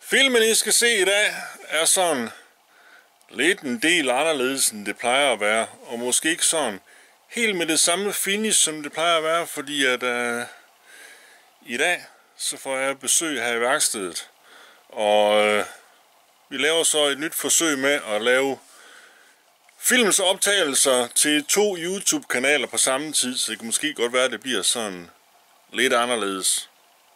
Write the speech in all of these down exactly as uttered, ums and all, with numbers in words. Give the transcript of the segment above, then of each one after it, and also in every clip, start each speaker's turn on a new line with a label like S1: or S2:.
S1: Filmen, I skal se i dag, er sådan lidt en del anderledes, end det plejer at være. Og måske ikke sådan helt med det samme finish, som det plejer at være, fordi at uh, i dag, så får jeg besøg her i værkstedet. Og uh, vi laver så et nyt forsøg med at lave filmens optagelser til to YouTube-kanaler på samme tid, så det kan måske godt være, at det bliver sådan lidt anderledes.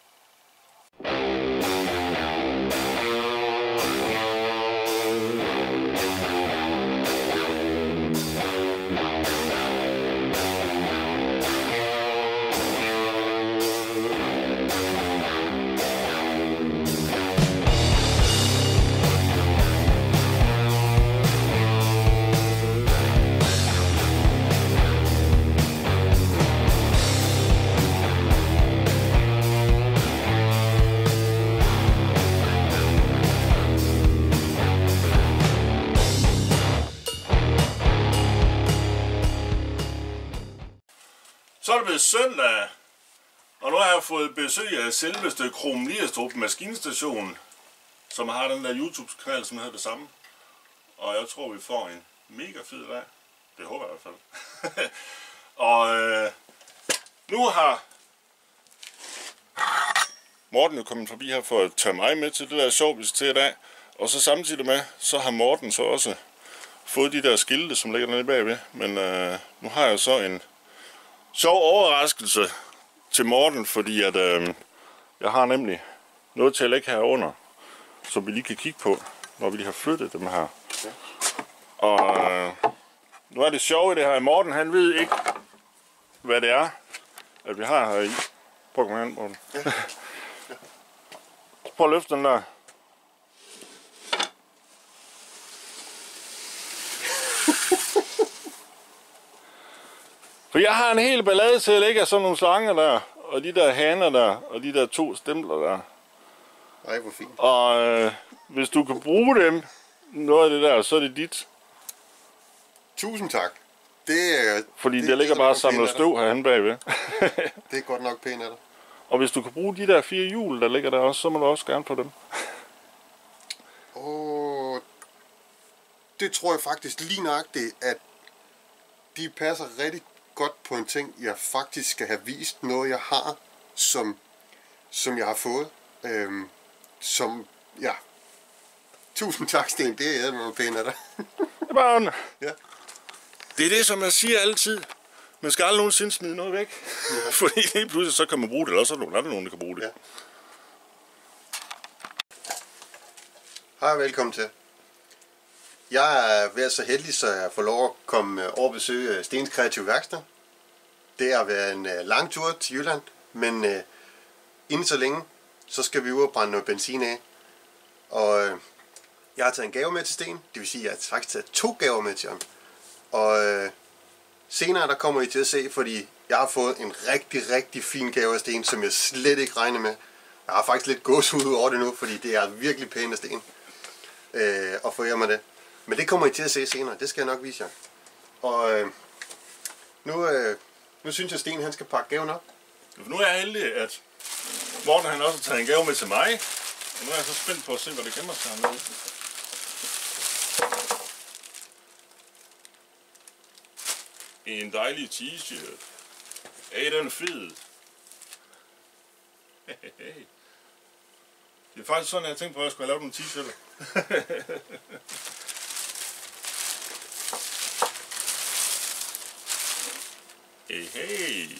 S1: Så er det blevet søndag, og nu har jeg fået besøg af selveste Krum Lierstrup Maskinstation, som har den der YouTube-kanal, som hedder det samme. Og jeg tror, vi får en mega fed dag. Det håber jeg i hvert fald. og øh, nu har Morten jo kommet forbi her for at tage mig med til det der show, vi skal til i dag. Og så samtidig med, så har Morten så også fået de der skilte, som ligger dernede bagved. Men øh, nu har jeg så en sjov overraskelse til Morten, fordi at øh, jeg har nemlig noget til at lægge herunder, som vi lige kan kigge på, når vi lige har flyttet dem her. Okay. Og øh, nu er det sjovt i det her. Morten, han ved ikke, hvad det er, at vi har her i. Prøv at komme hen, Morten. Ja. Ja. Prøv at løfte den der. For jeg har en hel ballade til at lægge af sådan nogle slanger der, og de der haner der, og de der to stempler der.
S2: Ej, hvor fint.
S1: Og øh, hvis du kan bruge dem, noget af det der, så er det dit.
S2: Tusind tak. Det er...
S1: Fordi
S2: det,
S1: der ligger bare samlet støv herhen bagved.
S2: Det er godt nok pænt af dig.
S1: Og hvis du kan bruge de der fire hjul, der ligger der også, så må du også gerne få dem.
S2: Åh, det tror jeg faktisk lige nøjagtigt, at de passer rigtig godt på en ting, jeg faktisk skal have vist noget, jeg har, som, som jeg har fået. Øhm, som, ja. Tusind tak, Sten. Det er noget pænt af dig.
S1: Det er bare en...
S2: Ja.
S1: Det er det, som jeg siger altid. Man skal aldrig nogensinde smide noget væk. Ja. Fordi lige pludselig så kan man bruge det, eller så er der nogen, nogen der kan bruge det.
S2: Ja. Hej og velkommen til. Jeg er været så heldig, så jeg får lov at komme over og besøge Stens Kreative Værksted. Det har været en lang tur til Jylland, men uh, inden så længe, så skal vi ud og brænde noget benzin af. Og uh, jeg har taget en gave med til Sten, det vil sige, at jeg har faktisk taget to gaver med til ham. Og uh, senere der kommer I til at se, fordi jeg har fået en rigtig, rigtig fin gave af Sten, som jeg slet ikke regner med. Jeg har faktisk lidt gåsehud over det nu, fordi det er virkelig pænt af Sten uh, at få mig det. Men det kommer I til at se senere, det skal jeg nok vise jer. Og øh, nu, øh, nu synes jeg, at Sten han skal pakke gaven op.
S1: Nu er jeg heldig, at Morten han også har taget en gave med til mig. Og nu er jeg så spændt på at se, hvad det gemmer sig hernede. En dejlig t-shirt. Hey, den er fed. Det er faktisk sådan, at jeg tænkte på, at jeg skulle have lavet nogle t-shirter. Hey, hey.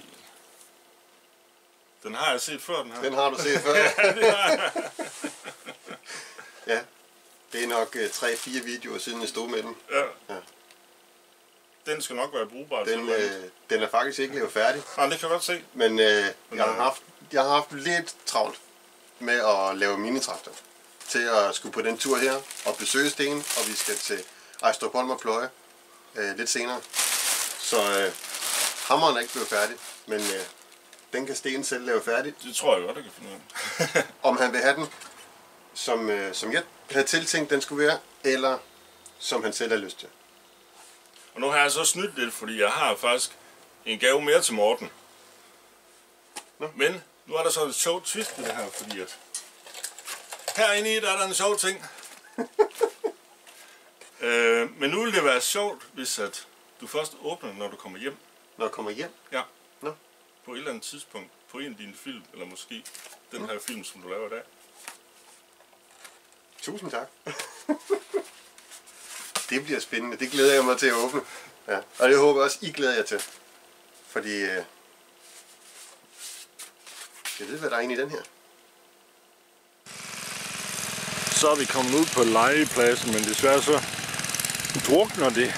S1: Den har jeg set før, den her.
S2: Den har du set før?
S1: Ja, det har jeg.
S2: Ja, det er nok tre fire videoer siden jeg stod med den.
S1: Ja. Ja. Den skal nok være brugbar.
S2: Den, øh, den er faktisk ikke lavet færdig.
S1: Nej, det kan jeg godt se.
S2: Men øh, jeg, har haft, jeg har haft lidt travlt med at lave minitraktor. Til at skulle på den tur her og besøge Sten, og vi skal til Ejstrupholm og Pløje øh, lidt senere. Så øh, hammeren er ikke blevet færdig, men øh, den kan Sten selv lave færdig.
S1: Det tror jeg godt, jeg kan finde ud af.
S2: Om han vil have den, som, øh, som jeg havde tiltænkt, den skulle være, eller som han selv har lyst til.
S1: Og nu har jeg så snydt lidt, fordi jeg har faktisk en gave mere til Morten. Nå. Men nu er der så et sjovt twist i det her, fordi at Herinde i der er der en sjov ting. øh, men nu vil det være sjovt, hvis at du først åbner, når du kommer hjem.
S2: Når jeg kommer hjem?
S1: Ja.
S2: Nå.
S1: På et eller andet tidspunkt. På en af dine film, eller måske den her film, som du laver i dag.
S2: Tusind tak. Det bliver spændende. Det glæder jeg mig til at åbne. Ja. Og det håber jeg også, I glæder jer til. Fordi... Øh, jeg ved, hvad der er inde i den her.
S1: Så er vi kommet ud på legepladsen, men desværre så drukner det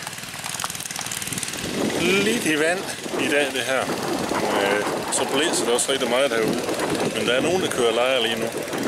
S1: lidt i vand i dag, det her. Øh, så blæser det også rigtig meget derude. Men der er nogen, der kører lejre lige nu.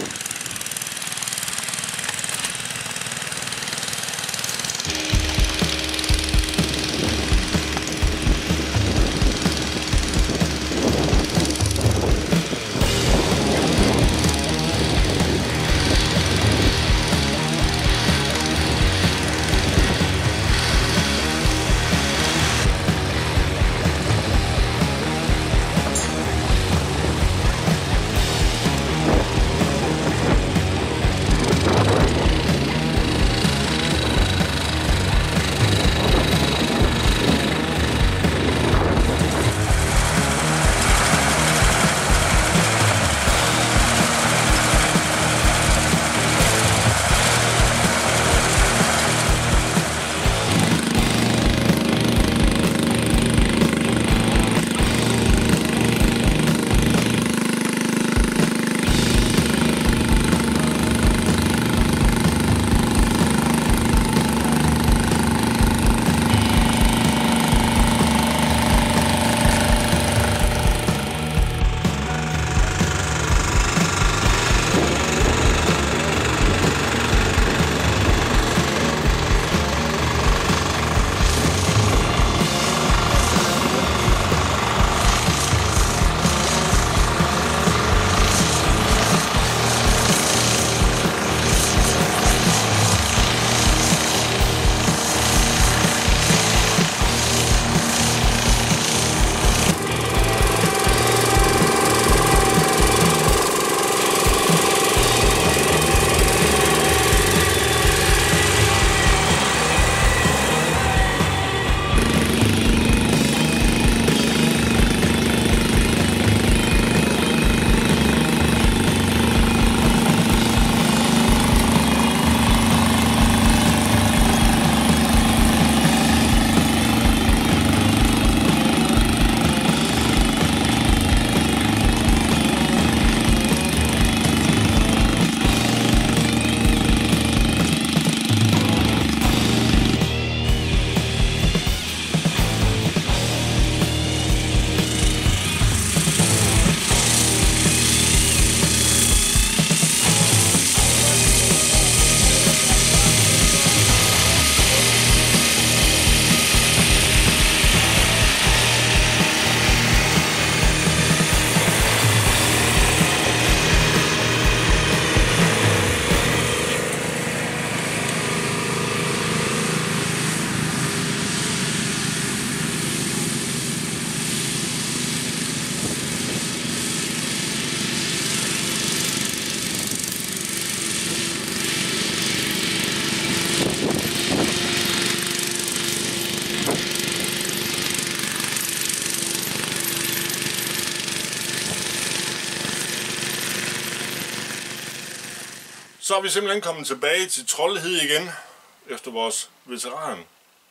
S1: Så er vi simpelthen kommet tilbage til Troldhede igen, efter vores veteran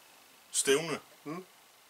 S1: stævne.
S2: Mm.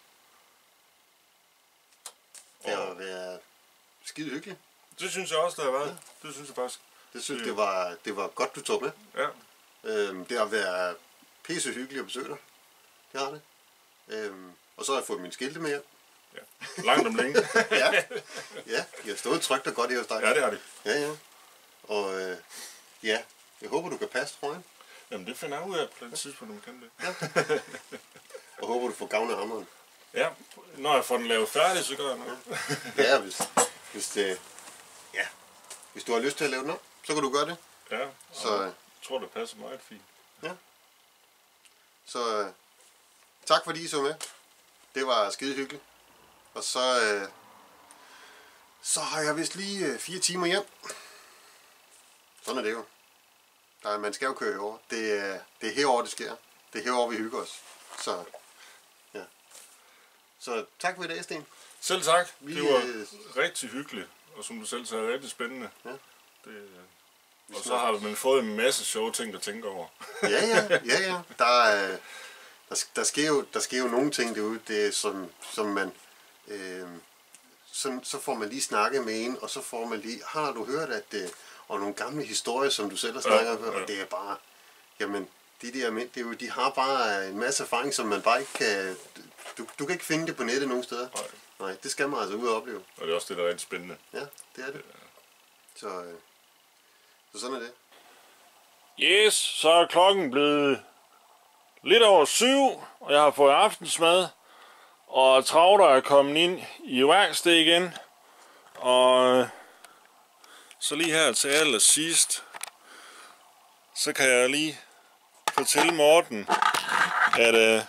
S2: Det har været skide hyggeligt.
S1: Det synes jeg også, der har været. Ja. Det synes jeg faktisk.
S2: Det synes det var, det var godt, du tog med.
S1: Ja.
S2: Øhm, det har været pisse hyggeligt at besøge dig. Det har det. Øhm, og så har jeg fået mine skilte med hjem.
S1: Ja. Langt om længe.
S2: Ja. Ja, jeg har stået trygt og godt i hos dig.
S1: Ja, det har det.
S2: Ja, ja. Og øh, ja, jeg håber, du kan passe trøjen.
S1: Jamen, det finder jeg ud af på den tidspunkt, du kan det.
S2: Ja. Og håber, du får gavn af hammeren.
S1: Ja, når jeg får den lavet færdig, så gør jeg noget.
S2: Ja, hvis, hvis, det, ja. hvis du har lyst til at lave den op, så kan du gøre det.
S1: Ja,
S2: så,
S1: jeg tror, det passer meget fint.
S2: Ja. Så tak fordi I så med. Det var skide hyggeligt. Og så, øh, så har jeg vist lige øh, fire timer hjem. Sådan er det jo. Nej, man skal jo køre over. Det er, det er herovre, det sker. Det er herovre, vi hygger os. Så, ja. Så tak for i dag, Sten.
S1: Selv tak.
S2: Vi,
S1: det var
S2: øh,
S1: rigtig hyggeligt, og som du selv sagde, rigtig spændende.
S2: Ja.
S1: Det, og så har man fået en masse sjove ting at tænke over.
S2: Ja, ja, ja, ja. Der, er, der, der, sker jo, der sker jo nogle ting derude, det er som, som man... Øh, så, så får man lige snakket med en, og så får man lige... Har du hørt, at... Øh, og nogle gamle historier, som du selv har snakket om, ja, ja. Og det er bare... Jamen, de der mænd, det er jo, de har bare en masse erfaring, som man bare ikke kan... Du, du kan ikke finde det på nettet nogen steder.
S1: Nej.
S2: Nej, det skal man altså ud og opleve.
S1: Og det er også det, der er rigtig spændende.
S2: Ja, det er det. Så, øh, så sådan er det.
S1: Yes, så er klokken blevet lidt over syv, og jeg har fået aftensmad. Og Travler er kommet ind i værksted igen. Og så lige her til allersidst, så kan jeg lige fortælle Morten, at øh,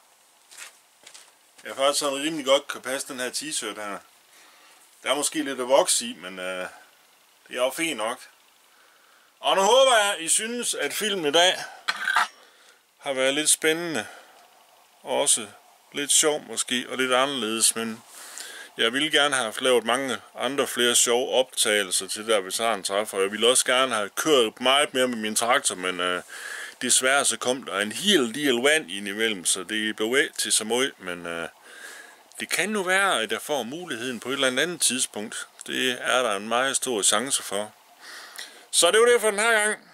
S1: jeg faktisk sådan rimelig godt kan passe den her t-shirt her. Der er måske lidt at vokse i, men øh, det er jo fint nok. Og nu håber jeg, I synes, at filmen i dag har været lidt spændende. Og også lidt sjov måske, og lidt anderledes, men jeg ville gerne have lavet mange andre flere sjove optagelser til der veterantræf, og jeg ville også gerne have kørt meget mere med min traktor, men øh, desværre så kom der en hel del vand ind imellem, så det blev væk til så meget, men øh, det kan nu være, at jeg får muligheden på et eller andet tidspunkt. Det er der en meget stor chance for. Så det var det for den her gang.